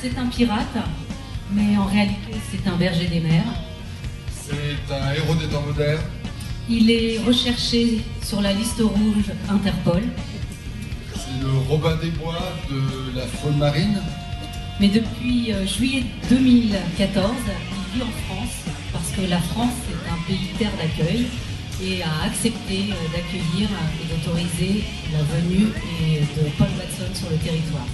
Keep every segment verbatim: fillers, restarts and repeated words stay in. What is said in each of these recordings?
c'est un pirate, mais en réalité c'est un berger des mers. C'est un héros des temps modernes. Il est recherché sur la liste rouge Interpol. C'est le Robin des Bois de la faune marine. Mais depuis euh, juillet deux mille quatorze, il vit en France parce que la France est un pays terre d'accueil et a accepté euh, d'accueillir et d'autoriser la venue et de Paul Watson sur le territoire.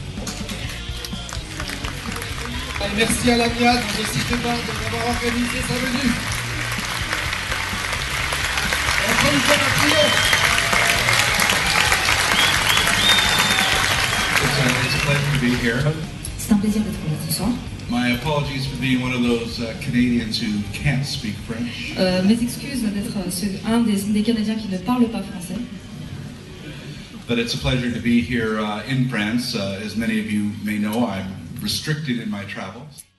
Et merci à l'Amiad de Systéma d'avoir organisé sa venue. Encore une fois, la triomphe. It's a pleasure to be here. C'est un plaisir d'être là ce soir. My apologies for being one of those uh, Canadians who can't speak French. Euh, mes excuses d'être un des, des Canadiens qui ne parlent pas français. But it's a pleasure to be here uh, in France. Uh, as many of you may know, I'm restricted in my travels.